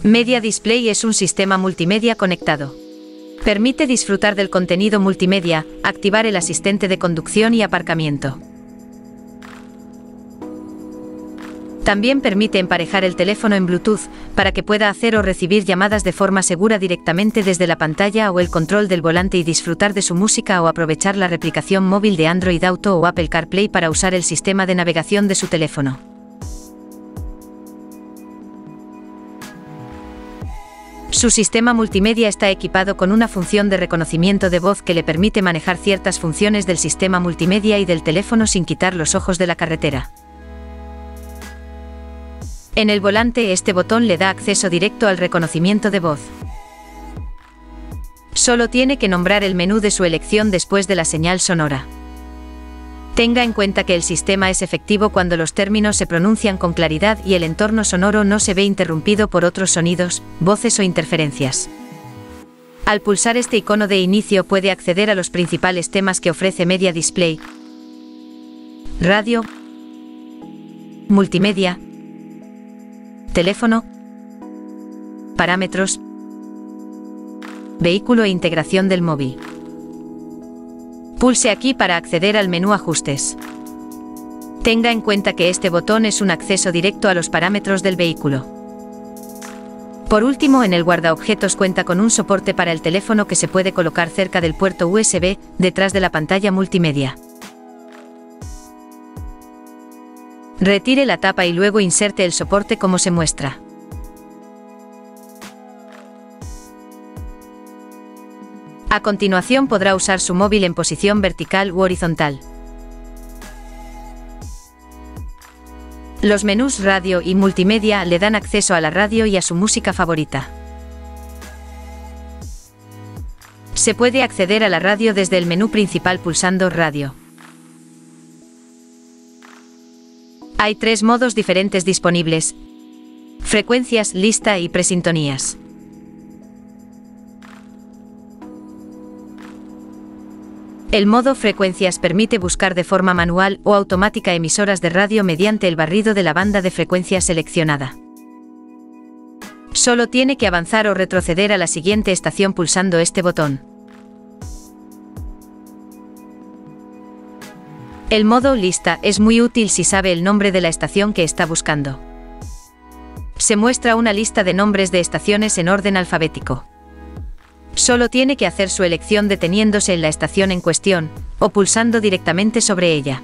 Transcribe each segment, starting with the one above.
Media Display es un sistema multimedia conectado. Permite disfrutar del contenido multimedia, activar el asistente de conducción y aparcamiento. También permite emparejar el teléfono en Bluetooth, para que pueda hacer o recibir llamadas de forma segura directamente desde la pantalla o el control del volante y disfrutar de su música o aprovechar la replicación móvil de Android Auto o Apple CarPlay para usar el sistema de navegación de su teléfono. Su sistema multimedia está equipado con una función de reconocimiento de voz que le permite manejar ciertas funciones del sistema multimedia y del teléfono sin quitar los ojos de la carretera. En el volante, este botón le da acceso directo al reconocimiento de voz. Solo tiene que nombrar el menú de su elección después de la señal sonora. Tenga en cuenta que el sistema es efectivo cuando los términos se pronuncian con claridad y el entorno sonoro no se ve interrumpido por otros sonidos, voces o interferencias. Al pulsar este icono de inicio puede acceder a los principales temas que ofrece Media Display: radio, multimedia, teléfono, parámetros, vehículo e integración del móvil. Pulse aquí para acceder al menú Ajustes. Tenga en cuenta que este botón es un acceso directo a los parámetros del vehículo. Por último, en el guardaobjetos cuenta con un soporte para el teléfono que se puede colocar cerca del puerto USB, detrás de la pantalla multimedia. Retire la tapa y luego inserte el soporte como se muestra. A continuación podrá usar su móvil en posición vertical u horizontal. Los menús radio y multimedia le dan acceso a la radio y a su música favorita. Se puede acceder a la radio desde el menú principal pulsando Radio. Hay 3 modos diferentes disponibles: frecuencias, lista y presintonías. El modo frecuencias permite buscar de forma manual o automática emisoras de radio mediante el barrido de la banda de frecuencias seleccionada. Solo tiene que avanzar o retroceder a la siguiente estación pulsando este botón. El modo lista es muy útil si sabe el nombre de la estación que está buscando. Se muestra una lista de nombres de estaciones en orden alfabético. Solo tiene que hacer su elección deteniéndose en la estación en cuestión, o pulsando directamente sobre ella.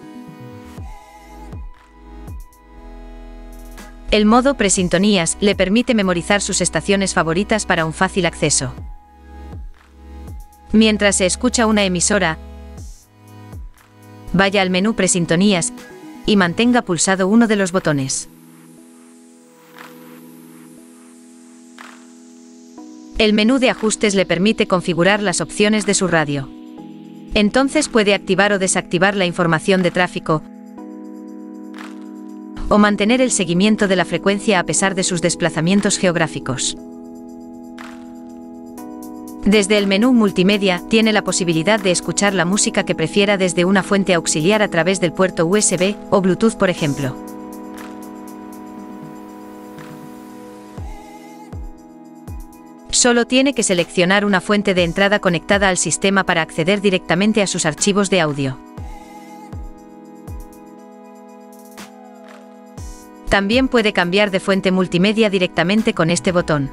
El modo presintonías le permite memorizar sus estaciones favoritas para un fácil acceso. Mientras se escucha una emisora, vaya al menú presintonías y mantenga pulsado uno de los botones. El menú de ajustes le permite configurar las opciones de su radio. Entonces puede activar o desactivar la información de tráfico, o mantener el seguimiento de la frecuencia a pesar de sus desplazamientos geográficos. Desde el menú multimedia, tiene la posibilidad de escuchar la música que prefiera desde una fuente auxiliar a través del puerto USB o Bluetooth, por ejemplo. Solo tiene que seleccionar una fuente de entrada conectada al sistema para acceder directamente a sus archivos de audio. También puede cambiar de fuente multimedia directamente con este botón.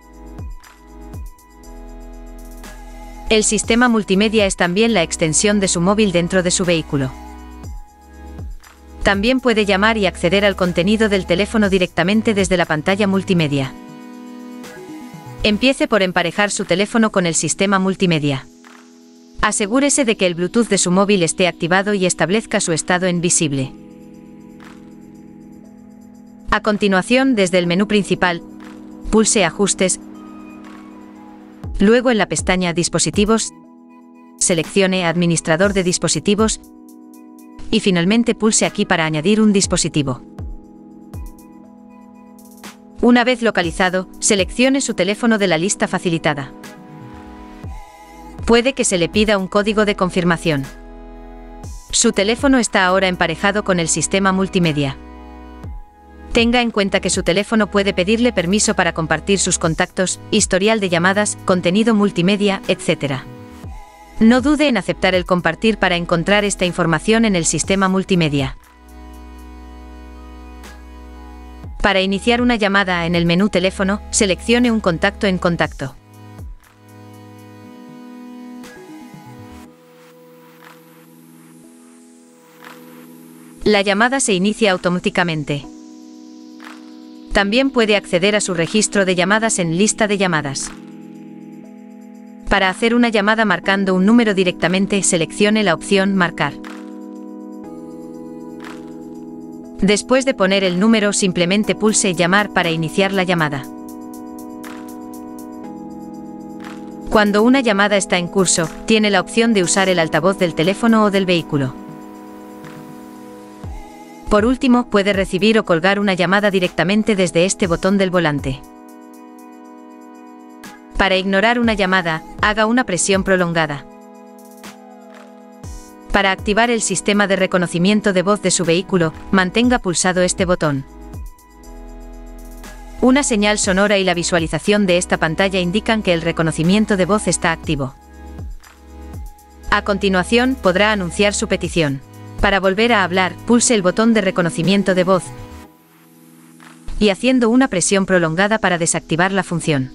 El sistema multimedia es también la extensión de su móvil dentro de su vehículo. También puede llamar y acceder al contenido del teléfono directamente desde la pantalla multimedia. Empiece por emparejar su teléfono con el sistema multimedia. Asegúrese de que el Bluetooth de su móvil esté activado y establezca su estado en visible. A continuación, desde el menú principal, pulse Ajustes. Luego en la pestaña Dispositivos, seleccione Administrador de dispositivos y finalmente pulse aquí para añadir un dispositivo. Una vez localizado, seleccione su teléfono de la lista facilitada. Puede que se le pida un código de confirmación. Su teléfono está ahora emparejado con el sistema multimedia. Tenga en cuenta que su teléfono puede pedirle permiso para compartir sus contactos, historial de llamadas, contenido multimedia, etc. No dude en aceptar el compartir para encontrar esta información en el sistema multimedia. Para iniciar una llamada en el menú teléfono, seleccione un contacto en contacto. La llamada se inicia automáticamente. También puede acceder a su registro de llamadas en lista de llamadas. Para hacer una llamada marcando un número directamente, seleccione la opción Marcar. Después de poner el número, simplemente pulse Llamar para iniciar la llamada. Cuando una llamada está en curso, tiene la opción de usar el altavoz del teléfono o del vehículo. Por último, puede recibir o colgar una llamada directamente desde este botón del volante. Para ignorar una llamada, haga una presión prolongada. Para activar el sistema de reconocimiento de voz de su vehículo, mantenga pulsado este botón. Una señal sonora y la visualización de esta pantalla indican que el reconocimiento de voz está activo. A continuación, podrá anunciar su petición. Para volver a hablar, pulse el botón de reconocimiento de voz y haciendo una presión prolongada para desactivar la función.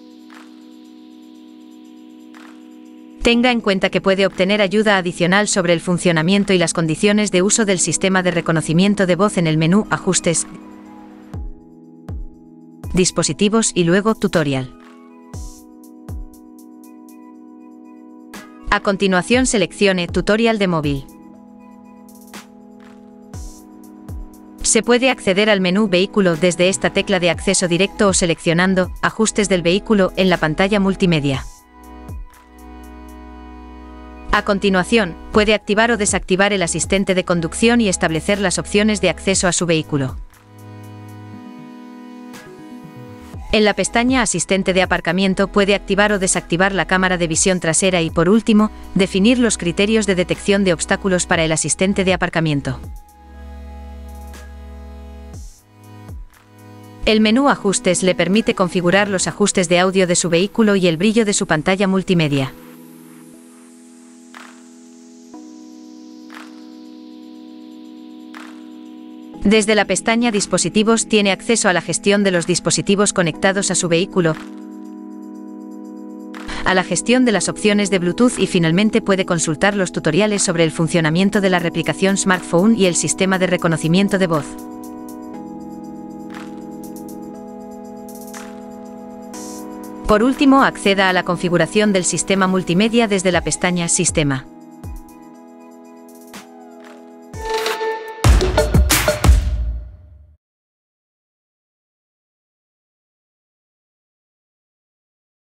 Tenga en cuenta que puede obtener ayuda adicional sobre el funcionamiento y las condiciones de uso del sistema de reconocimiento de voz en el menú Ajustes, Dispositivos y luego Tutorial. A continuación seleccione Tutorial de móvil. Se puede acceder al menú Vehículo desde esta tecla de acceso directo o seleccionando Ajustes del vehículo en la pantalla multimedia. A continuación, puede activar o desactivar el asistente de conducción y establecer las opciones de acceso a su vehículo. En la pestaña Asistente de aparcamiento puede activar o desactivar la cámara de visión trasera y, por último, definir los criterios de detección de obstáculos para el asistente de aparcamiento. El menú Ajustes le permite configurar los ajustes de audio de su vehículo y el brillo de su pantalla multimedia. Desde la pestaña Dispositivos tiene acceso a la gestión de los dispositivos conectados a su vehículo, a la gestión de las opciones de Bluetooth y finalmente puede consultar los tutoriales sobre el funcionamiento de la replicación smartphone y el sistema de reconocimiento de voz. Por último, acceda a la configuración del sistema multimedia desde la pestaña Sistema.